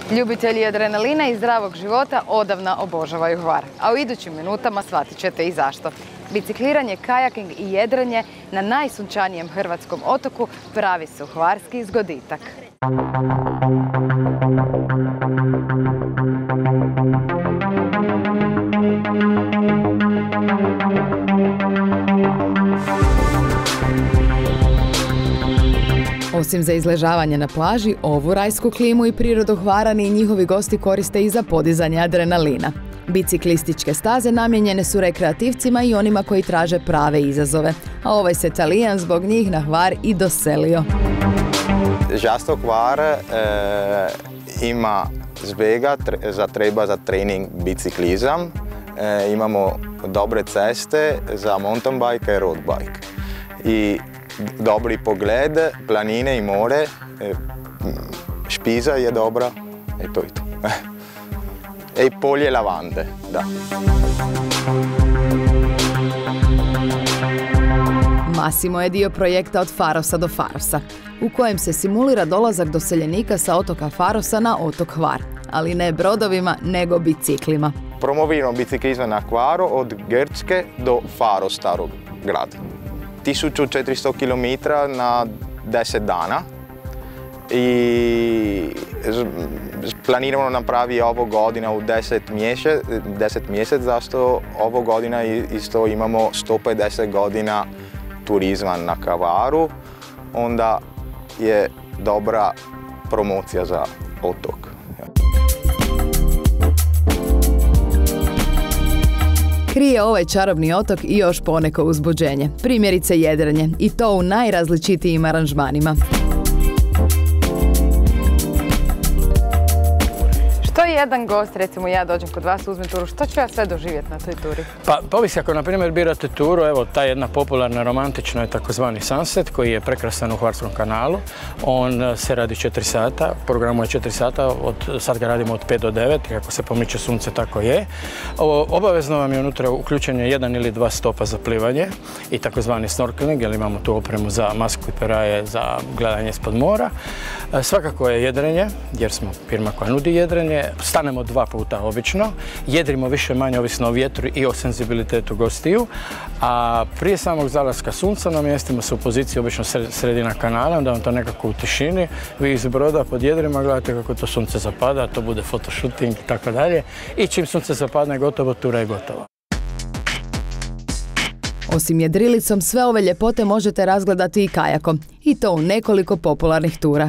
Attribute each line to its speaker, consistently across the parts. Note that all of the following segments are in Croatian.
Speaker 1: Ljubitelji adrenalina i zdravog života odavna obožavaju Hvar, a u idućim minutama shvatit ćete i zašto. Bicikliranje, kajaking i jedrenje na najsunčanijem hrvatskom otoku pravi su hvarski zgoditak. Osim za izležavanje na plaži, ovu rajsku klimu i prirodu Hvarani i njihovi gosti koriste i za podizanje adrenalina. Biciklističke staze namijenjene su rekreativcima i onima koji traže prave izazove, a ovaj se Talijan zbog njih na Hvar i doselio.
Speaker 2: Žasto Hvar ima zbega treba za trening biciklizam. Imamo dobre ceste za mountain bike i road bike. I dobri pogled, planine i more, špiza je dobra, i to. I polje lavande, da.
Speaker 1: Massimo je dio projekta Od Farosa do Farosa, u kojem se simulira dolazak doseljenika sa otoka Farosa na otok Hvar, ali ne brodovima, nego biciklima.
Speaker 2: Promoviramo biciklizam na Hvaru od Grčke do Faros, starog grada. 1400 km na 10 dana i planiramo napraviti ovo godina u 10 mjesec, zašto ovo godina isto imamo 150 godina turizma na Hvaru, onda je dobra promocija za otok.
Speaker 1: Krije ovaj čarobni otok i još poneko uzbuđenje, primjerice jedrenje, i to u najrazličitijim aranžmanima. Što jedan gost, recimo ja dođem kod vas, uzmem turu, što ću ja sve doživjeti na toj turi?
Speaker 3: Pa ovisi ako na primjer birate turu, evo ta jedna popularna romantična je takozvani Sunset koji je prekrasan u Hvarskom kanalu. On se radi 4 sata, programu je 4 sata, sad ga radimo od 5 do 9, kako se pomiče sunce tako je. Obavezno vam je unutra uključen je 1 ili 2 stopa za plivanje i takozvani snorkeling, jer imamo tu opremu za masku i peraje za gledanje ispod mora. Svakako je jedrenje, jer smo firma koja nudi jedrenje. Stanemo 2 puta obično, jedrimo više manje ovisno o vjetru i o senzibilitetu gostiju, a prije samog zalaska sunca namjestimo se u poziciji obično sredina kanala, onda vam to nekako u tišini, vi iz broda pod jedrima gledate kako to sunce zapada, to bude fotoshooting i tako dalje, i čim sunce zapadne gotovo, tura je gotova.
Speaker 1: Osim jedrilicom, sve ove ljepote možete razgledati i kajakom, i to u nekoliko popularnih tura.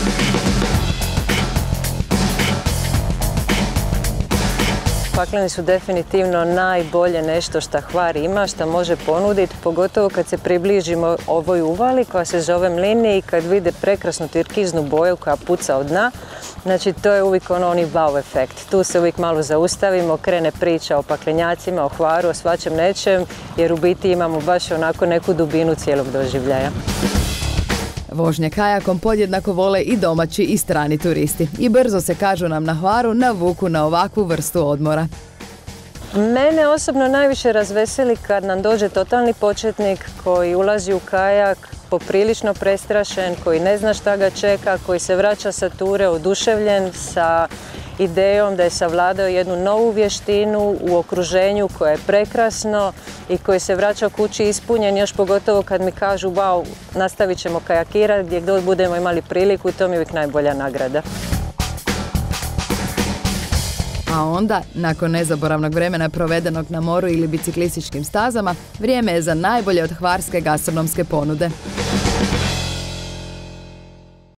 Speaker 4: Pakleni su definitivno najbolje nešto što Hvar ima, što može ponuditi, pogotovo kad se približimo ovoj uvali koja se zove Mlini i kad vide prekrasnu turkiznu boju koja puca od dna. Znači to je uvijek onaj wow efekt. Tu se uvijek malo zaustavimo, krene priča o paklenjacima, o Hvaru, o svačem nečem, jer u biti imamo baš onako neku dubinu cijelog doživljaja.
Speaker 1: Vožnje kajakom podjednako vole i domaći i strani turisti i brzo se, kažu nam na Hvaru, navuku na ovakvu vrstu odmora.
Speaker 4: Mene osobno najviše razveseli kad nam dođe totalni početnik koji ulazi u kajak poprilično prestrašen, koji ne zna šta ga čeka, koji se vraća sa ture oduševljen sa idejom da je savladao jednu novu vještinu u okruženju koje je prekrasno i koji se vraća kući ispunjen, još pogotovo kad mi kažu wow, nastavit ćemo kajakirati gdje god budemo imali priliku, to mi je uvijek najbolja nagrada.
Speaker 1: A onda, nakon nezaboravnog vremena provedenog na moru ili biciklističkim stazama, vrijeme je za najbolje od hvarske gastronomske ponude.